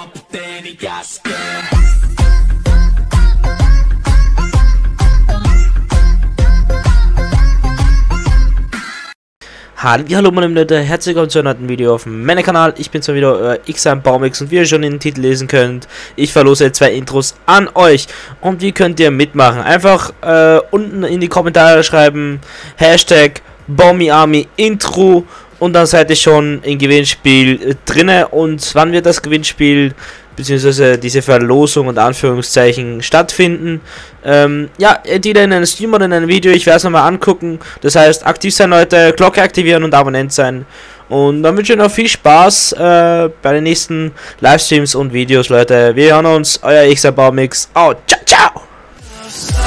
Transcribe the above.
Hallo meine Leute, herzlich willkommen zu einem neuen Video auf meinem Kanal. Ich bin zwar wieder Baumix und wie ihr schon in den Titel lesen könnt, ich verlose 2 Intros an euch. Und wie könnt ihr mitmachen? Einfach unten in die Kommentare schreiben, Hashtag BaumiArmy Intro, und dann seid ihr schon im Gewinnspiel drinne. Und wann wird das Gewinnspiel beziehungsweise diese Verlosung und Anführungszeichen stattfinden? Ja, entweder in einem Stream oder in einem Video, ich werde es nochmal angucken. Das heißt, aktiv sein Leute, Glocke aktivieren und Abonnent sein. Und dann wünsche ich noch viel Spaß bei den nächsten Livestreams und Videos, Leute. Wir hören uns, euer Baumix. Ciao, ciao!